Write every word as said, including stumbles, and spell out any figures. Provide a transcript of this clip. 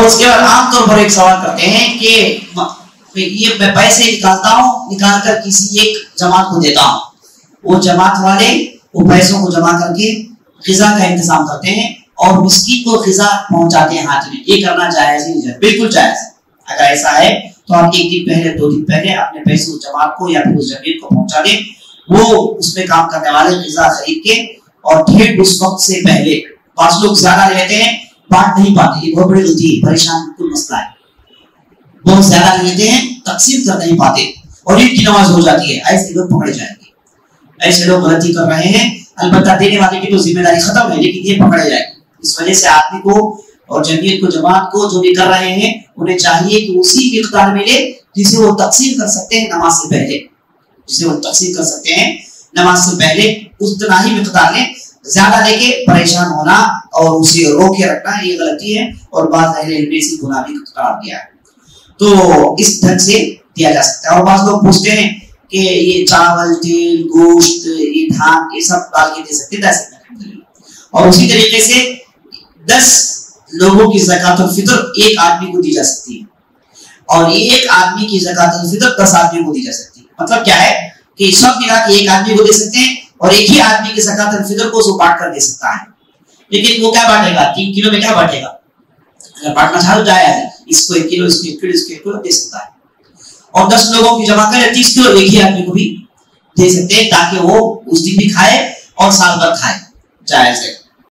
اس کے بعد عام طور پر ایک سوال کرتے ہیں کہ یہ میں پیسے نکالتا ہوں، نکال کر کسی ایک جماعت کو دیتا ہوں، وہ جماعت والے وہ پیسوں کو جمع کر کے غذا کا انتظام کرتے ہیں اور مسکین کو غذا پہنچاتے ہیں ہاتھ میں، یہ کرنا جائز نہیں ہے؟ بالکل جائز۔ اگر ایسا ہے تو آپ ایک دن پہلے دو دن پہلے اپنے پیسے اس جماعت کو یا پھر اس جمعیت کو پہنچا دیں، وہ اس میں کام کرنے والے غذا خرید کے، اور ڈھیر اس وقت سے پہلے پانچ لوگ زیادہ لیتے ہیں بانٹ نہیں پاتے، یہ بہت بڑی غلطی ہے، پریشان کل مسئلہ ہے، بہت زیادہ لیتے ہیں تقسیم کر نہیں پاتے اور عید کی نماز ہو جاتی ہے، ایسے لوگ پکڑے جائیں گے، ایسے لوگ غلطی کر رہے ہیں۔ البتہ دینے والے کی تو ذمہ داری ختم ہے لیکن یہ پکڑے جائیں گے، اس وجہ سے آدمی کو اور جمعیت کو جماعت کو جو بھی کر رہے ہیں انہیں چاہیے کہ اسی مقدار میں لے جسے وہ تقسیم کر سکتے ہیں نماز سے پہلے، جسے وہ تقسیم کر سکتے ہیں نماز سے پہلے اتنا ہی مقدار لیں، زیادہ لے کے پریشان ہونا اور اسے رو کے رکھنا یہ غلطی ہے اور بعض اہل علم نے اسی گناہ بھی قرار دیا ہے۔ تو اس ڈھنگ سے دیا جا سکتا ہے۔ اور بعض لوگ پوچھتے ہیں کہ یہ چاول، تیل، گوشت، یہ دھان، یہ سب ڈال کے دے سکتے ہیں؟ دے سکتے ہیں۔ اور اسی طریقے سے دس لوگوں کی زکوٰۃ الفطر ایک آدمی کو دی جا سکتی ہے، اور ایک آدمی کی زکوٰۃ الفطر دس آدمی کو دی جا سکتی ہے۔ مطلب کیا ہے کہ سب ملا کے ایک آدمی کو دے سکتے ہیں اور ایک ہی آدمی کی زکوٰۃ الفطر کو اس کو بانٹ کر دے سکتا ہے، لیکن وہ کیا بانٹے گا؟ تین کلو میں کیا بانٹے گا؟ اگر بانٹنا چاہے تو جائے ہے، اس کو ایک کلو، اس کو ایک کلو، اس کو ایک کلو دے سکتا ہے، اور دس لوگوں کی جمع کرے تیس کلو ایک ہی آدمی کو بھی دے سکتے ہیں تاکہ وہ اس دن بھی کھائے اور سال بھر کھائے، جائز ہے۔